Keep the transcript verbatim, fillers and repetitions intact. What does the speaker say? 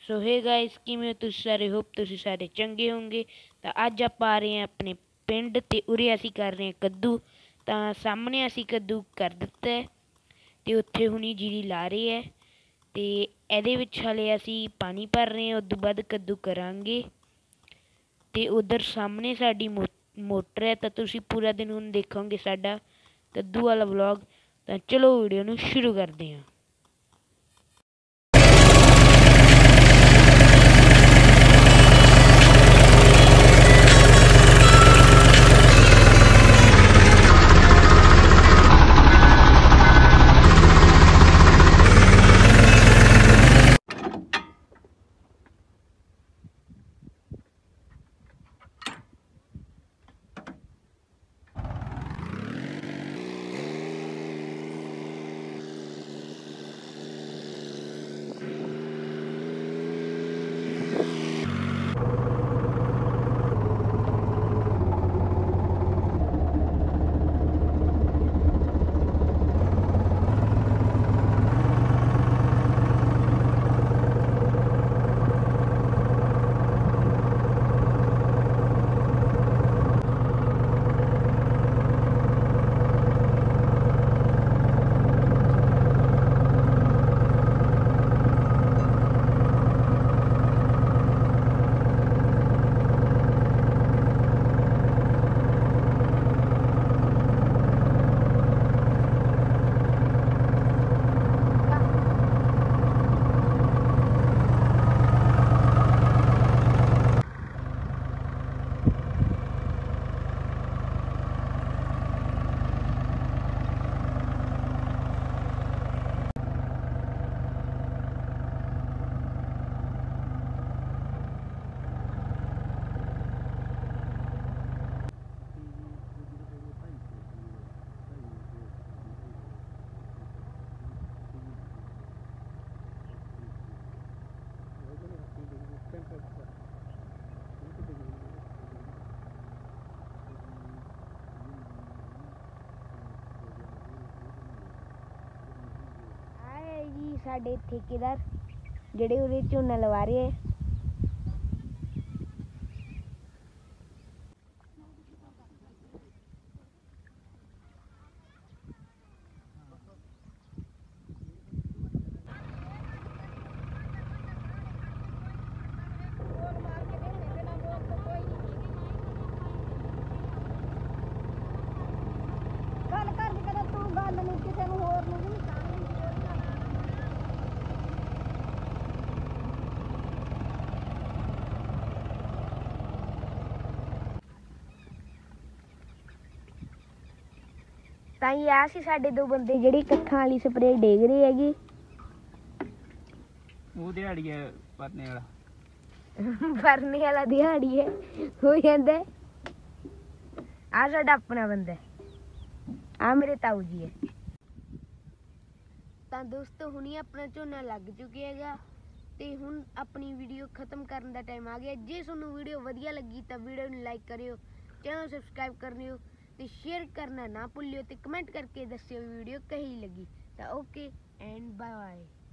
सो hey guys किवें तुसीं सारे होप तुसीं सारे चंगे होंगे। तो अज आप आ रहे हैं अपने पिंड ते उरे असीं कर रहे हैं कद्दू। तो सामने असीं कद्दू कर दिता है ते उत्थे हुणी जीरी ला रहे है ते इहदे विच हले असीं पानी भर रहे हैं। उदों बाद कद्दू करांगे ते उधर सामने साडी मो मोटर है। तो तुसीं पूरा दिन हुण देखोगे साडा कद्दू वाला व्लॉग। तो चलो वीडियो नूं शुरू करते हैं। साडे ठेकेदार जेड़े उरे झोना लवा रहे है। ताई आ सी साडे दो बंदे जेड़ी कट्ठां वाली स्प्रे डेग रहे हैगी। वो दिहाड़ी है भरने वाला भरने वाला दिहाड़ी है हो जांदा। आ साडा अपना बंदा है, आ मेरे ताऊ जी है। तो दोस्तों हुणी अपना झोना लग चुके हैगा ते हुण अपनी वीडियो खत्म करने का टाइम आ गया। जे तुहानूं वीडियो वधिया लगी तो वीडियो नूं लाइक करियो, चैनल सबसक्राइब करियो ते शेयर करना ना भुल्लियो ते कमेंट करके दस्सियो वीडियो कही लगी। तो ओके एंड बाय बाय।